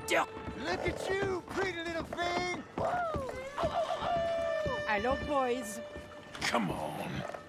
Look at you, pretty little thing! Hello, boys. Come on.